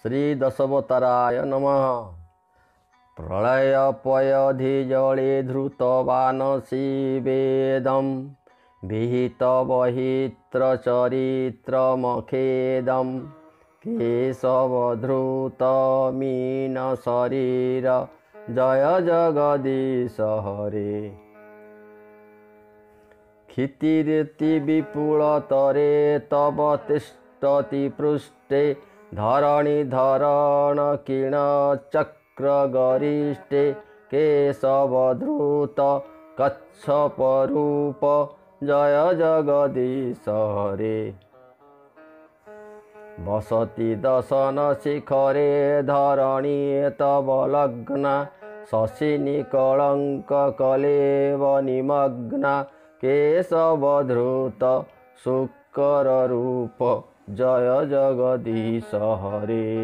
श्री दशवताराय नमः। प्रलय पयधि जले धृतवानसी वेदं विहित बहित्र चरित्रमखेदं केशवधृत मीन शरीर जय जगदीश हरे। क्षितिरिति विपुलतरे तव तिष्ठति पृष्ठे धरणिधरण किण चक्र गरिष्ठे केशवधृत कच्छपरूप जय जगदीश हरे। वसति दशन शिखरे धरणी तव लग्ना शशिनि कलंक कलेव निमग्ना केशवधृत शुकर रूप जय जगदीश हरे।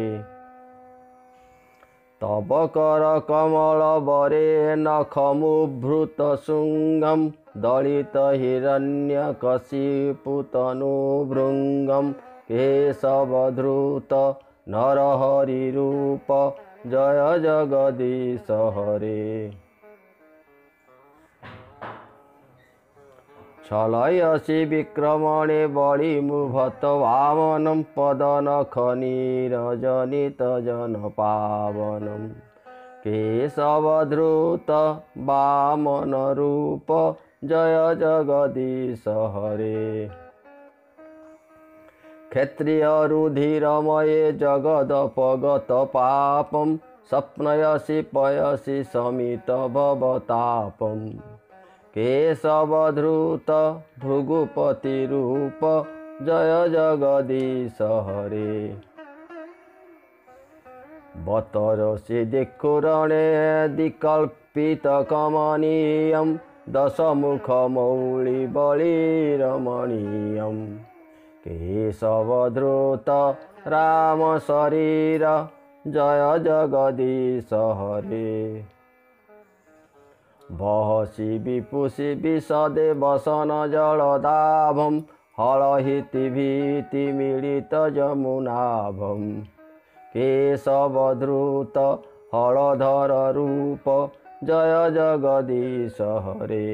तव कर कमल बरे नखमुभृत शुंगम दलित हिरण्यकशिपुतनुभृंगम केशवधृत नरहरि रूप जय जगदीश हरे। छलयसि विक्रमणे बलिमुभत वामनं पदनखनीरजनित जनपावनं केशवधृत वामन रूप जय जगदीश हरे। क्षत्रिय रुधिरमये जगदपगत पापं स्वप्नयसि पयसि शमित भवतापं केशवधृत भृगुपति रूप जय जगदीश हरे। बतरसि दिक्खुरणे दिकल्पित कमनीयं दशमुख मौळि बलिरमणीयं केशवधृत राम शरीर जय जगदीश हरे। बहसि विपुषि विशदे वसन जलदाभं हलहिति भीति मिलित जमुनाभं केशवधृत हलधर रूप जय जगदीश हरे।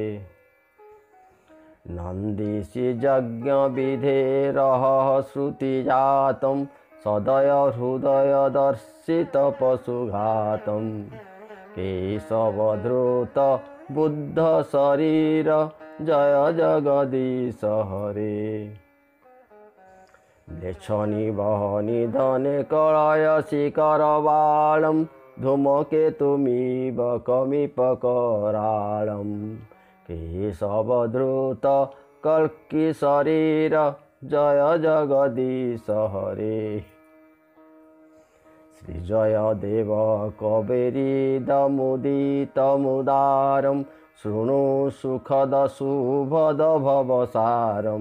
नंदिसि यज्ञ विधेरहः श्रुतिजातं सदय हृदय दर्शित पशुघातं केशवधृत बुद्ध शरीर जय जगदीश हरे। लेच्छनि वहनि धने कलयसि करवालं धूमकेतुमिव कमिपकरालं केशवधृत कल्कि शरीर जय जगदीश हरे। श्री जयदेव कबेरिदमुदितमुदारं शृणु सुखद शुभद भवसारं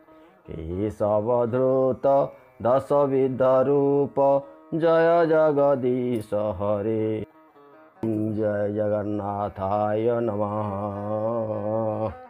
केशवधृत दशविधरूप जय जगदीश हरे। जय जगन्नाथाय नमः।